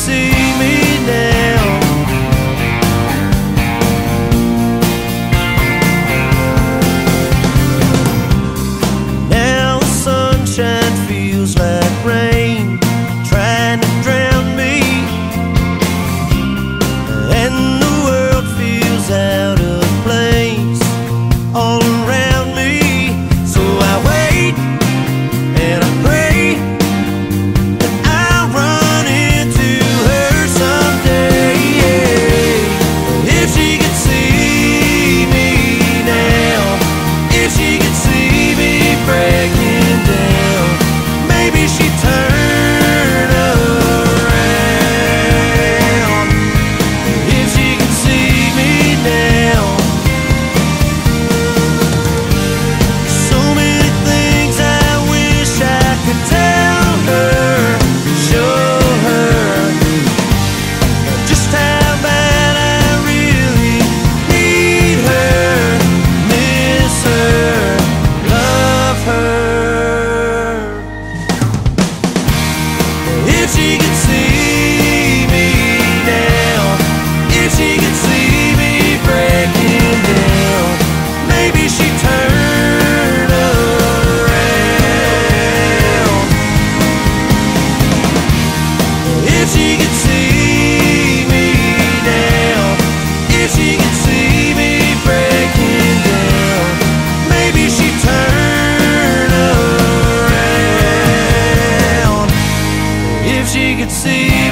see me now. Now the sunshine feels like rain, trying to drown me, and the world feels out of place all around me. So I wait and I pray that I'll run into her someday. If she could see me now, if she could see me breaking down, maybe she'd turn around. If she could see me now. So many things I wish I could tell her, show her just how bad I really need her, miss her, love her. If she could see me now, if she could see me breaking down, maybe she'd turn around. If she could see me now, if she could see me breaking down, maybe she'd turn around. If she could see